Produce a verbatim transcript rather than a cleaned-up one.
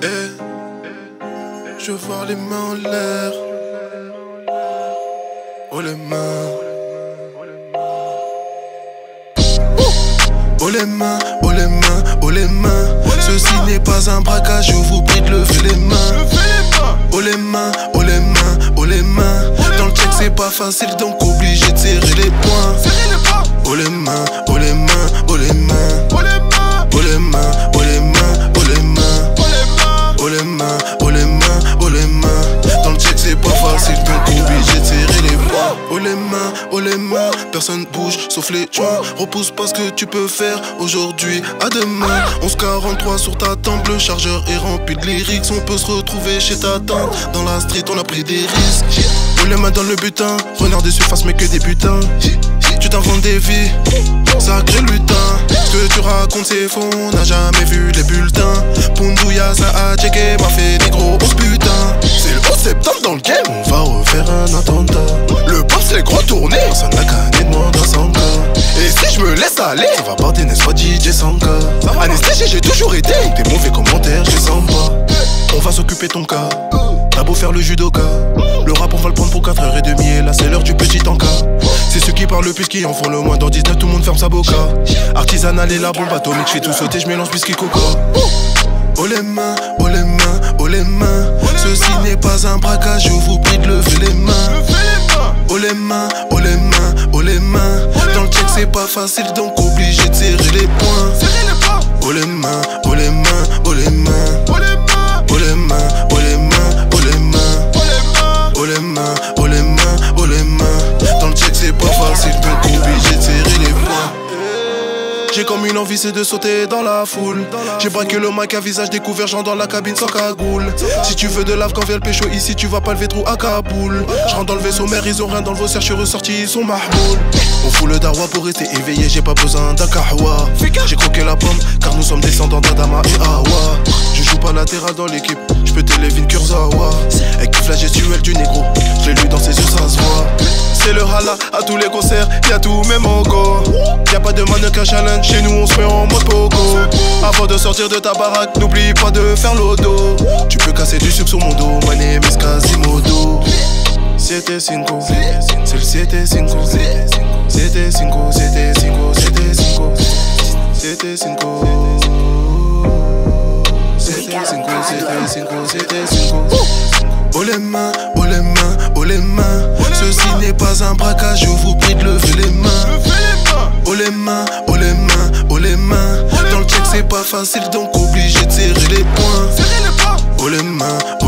Eh, je veux voir les mains en l'air. Oh les mains. Oh les mains, oh les mains, oh les mains. Ceci n'est pas un braquage, je vous prie de lever les mains. Oh les mains, oh les mains, oh les mains. Dans le check c'est pas facile donc obligé de serrer les poings. Oh les mains, oh les mains, oh les mains. Oh les mains, oh les mains, oh les mains. Oh les mains, oh les mains, oh les mains, oh les mains. Dans le check c'est pas facile donc obligé de serrer les poings. Oh les mains, oh les mains. Personne bouge sauf les joints. Repousse pas ce que tu peux faire aujourd'hui à demain. Onze quarante-trois sur ta tempe, le chargeur est rempli de lyrics. On peut se retrouver chez ta tante. Dans la street on a pris des risques. Oh les mains dans le butin. Renard des surfaces mais que des butins. Tu t'inventes des vies, sacré lutin. Ce que tu racontes c'est faux, on n'a jamais vu les bulletins. Pundouya ça a checké, m'a fait des gros onze putains. C'est le onze septembre dans le game, on va refaire un attentat. Le pop c'est gros tourné, ça n'a qu'à de moins d'un cent cas. Et si je me laisse aller, ça va partir n'est-ce pas D J Sanka. Anesthésie j'ai toujours été, tes mauvais commentaires je sens pas. On va s'occuper ton cas, t'as beau faire le judoka. Le rap on va le prendre pour quatre heures trente et là c'est l'heure du petit encas. C'est ceux qui parlent le plus qui en font le moins. Dans dix-neuf tout le monde ferme sa boca. Artisanal et la bombe atomique, j'fais tout sauter, j'mélange whisky coca. Oh les mains, oh les mains, oh les mains. Ceci n'est pas un braquage, je vous prie de lever les mains. Oh les mains, oh les mains, oh les mains. Dans le check c'est pas facile donc obligé de serrer les poings. Oh les mains, oh les mains, oh les mains. Oh les mains, oh les mains, oh les mains. Oh les mains, oh les mains, oh les mains, oh les mains. Dans le check c'est pas facile donc obligé de serrer les poings. J'ai comme une envie c'est de sauter dans la foule. J'ai braqué le mic à visage découvert, j'entre dans la cabine sans cagoule. Si tu veux de lave quand vient le pécho ici tu vas pas lever trou à Kaboul. J'rentre dans le vaisseau mère, ils ont rien dans le vaisseau, je suis ressorti, ils sont mahmoul. On fout le darwa pour rester éveillé, j'ai pas besoin d'un kahwa. J'ai croqué la pomme car nous sommes descendants d'Adama et Hawa. Je joue pas latéral dans l'équipe, je peux Levin Kurzawa. Elle kiffe la gestuelle du négro, je l'ai lu dans ses yeux ça se voit. C'est le hala à tous les concerts, y'a tout même au go. Y'a pas de mannequin challenge, chez nous on se met en mode pogo. Avant de sortir de ta baraque, n'oublie pas de faire l'odo. Tu peux casser du sucre sur mon dos, my name is Quasimodo. C'était cinco, c'est le c'était cinco. C'était cinco, c'était cinco, c'était cinco. C'était cinco. C'était cinco, c'était cinco, c'était cinco. Oh les mains, oh les mains, oh les mains. Ceci n'est pas un braquage, je vous prie de lever les mains. Oh les mains, oh les mains, oh les mains. Dans le check c'est pas facile donc obligé de serrer les poings. Oh les mains,